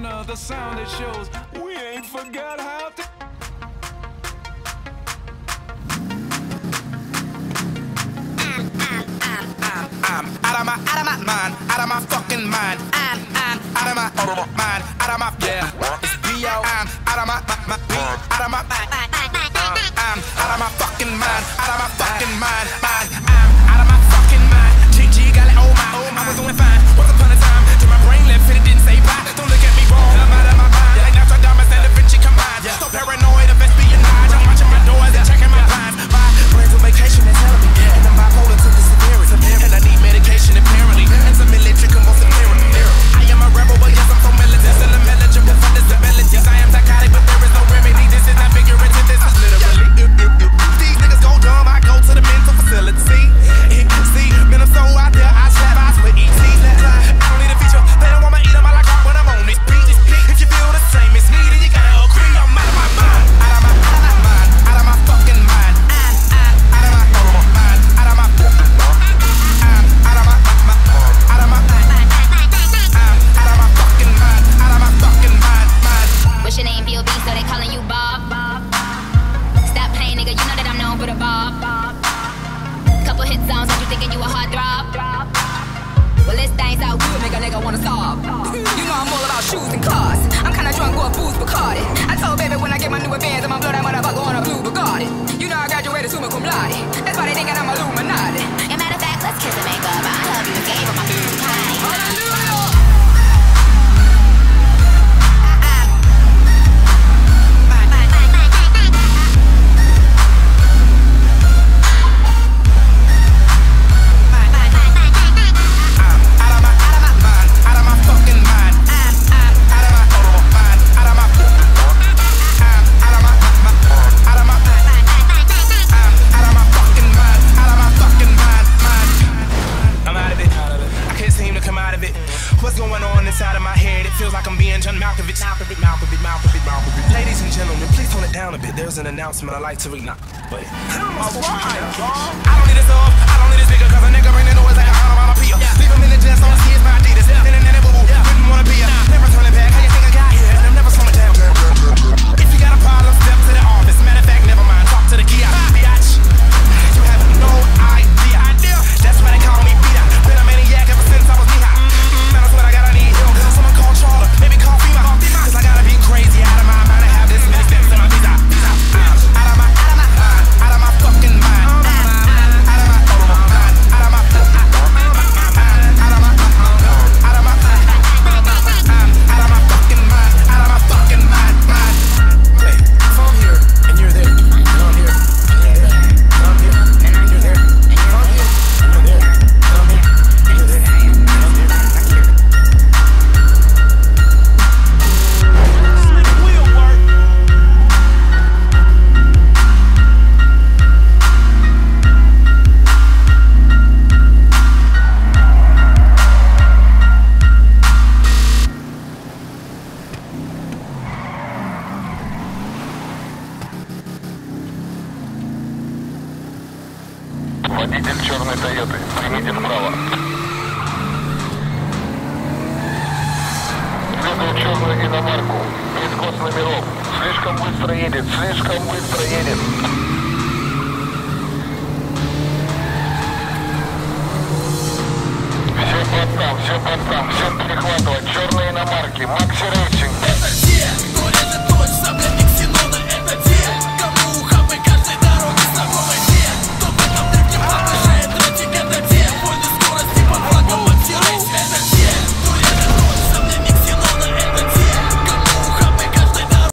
manner, the sound it shows. We ain't forgot how to. I'm out of my mind, out of my fucking mind. I'm out of my mind, out of my it's B.O. I'm out of my out of my I'm out of my fucking mind, out of my fucking mind. I'm out of my fucking mind. GG got it, oh my, I was doing fine. Once upon a time, till my brain left and it didn't say bye. Don't look at me wrong, I'm out of my mind. Like Nostradamus and Da Vinci combined. So paranoid of espionage, I'm watching my doors and checking my blinds. My brain's on vacation, it's telling me, and I'm bipolar to the severity, and I need medication apparently, and some electric convulsive therapy. I am a rebel, but yes I'm so militant, still I'm eligible for disabilities. I am psychotic, but there is no remedy. This is not figurative, this is literally. These niggas go dumb, I go to the mental facility. See, man, I'm so out there, I slap eyes with ET. I don't need a feature, they don't want me eat them, I like art when I'm on this beat. If you feel the same as me, then you gotta agree. I'm out of my mind, out of my mind, out of my fucking mind. Out of my mind, out of my fucking mind. Out of my out of my out of my fucking mind, out of my fucking mind. What's your name, B.O.B., so they calling you Bob? Stop playing, nigga, you know that I'm known for the Bob. Couple hit songs, got you thinking you a hard throb. Well, this thing's out good, make a nigga wanna solve. You know I'm all about shoes and cars. I'm kinda drunk with booze Bacardi. I told baby when I get my new advance, I'ma blow that motherfucker on a blue Bugatti. You know I graduated summa cum laude. That's why they thinking I'm Illuminati. And matter of fact, let's kiss and make up. I love you and gave her my blue honey. Hallelujah. What's going on inside of my head? It feels like I'm being John Malkovich. Ladies and gentlemen, please tone it down a bit. There's an announcement I'd like to read now. Wait. Alright, I don't need this off, I don't need this bigger, cause a nigga bring the noise like a onomatopoeia. Leave him in the jets, on the skis, my Adidas. Then boo-boo, didn't wanna be a. Never turning back, how you think I got here? And I'm never slowing down. If you got a problem, step to the office. Matter of fact, never mind, talk to the kiosk. Biatch, you have no idea. That's why they call me Peter. Been a maniac ever since I was knee-high. Man, that's what I gotta need. Someone call Charlotte, maybe call FEMA. Cause I gotta be crazy out of my mind and have this many steps in my visa. Out of my mind, out of my fucking mind. Out of my mind, out of my fucking mind. Out of my out of my out of my fucking mind, out of my fucking mind. Wait, if I'm here and you're there, I'm here, I'm here, and you're there, and you're here, and you're there, I'm here, and you're there, and I'm here, I'm here. Slick wheel work. Водитель черной Тойоты, примите вправо. Следует черную иномарку, без госномеров. Слишком быстро едет, слишком быстро едет. Все под там, всем перехватывать. Черные иномарки, максимум.